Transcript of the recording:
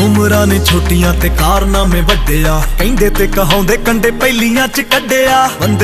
उमरां ने छोटियां ते कारनामे वड्डे आ, कहंदे ते कहाउंदे कंडे पहिलियां च कड्डे आ।